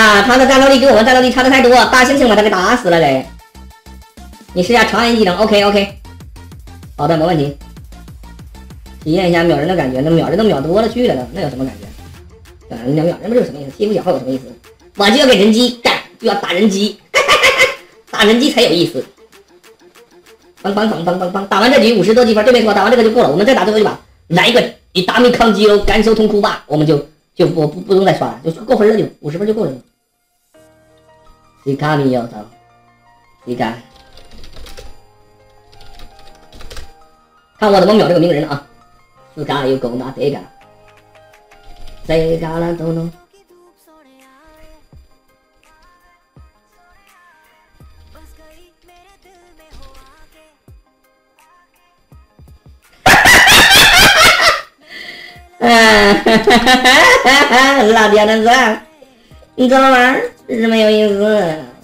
呀，他的战斗力跟我们战斗力差的太多，大猩猩把他给打死了给。你试下长按技能 ，OK， 好的，没问题。体验一下秒人的感觉，那秒人都秒多了去了呢，那有什么感觉？秒人不是有什么意思？欺负小号有什么意思？我就要给人机干，就要打人机，打人机才有意思。梆，打完这局50多积分，对没错，打完这个就够了。我们再打最后一把，来一个以达米抗击喽，感受痛苦吧，我们就不用再刷了，就够分了，就50分就够了。西卡米摇头，西卡，看我怎么秒这个鸣人啊！斯卡又够拿这个，这个了都能。老爹的子，你怎么玩？是没有意思。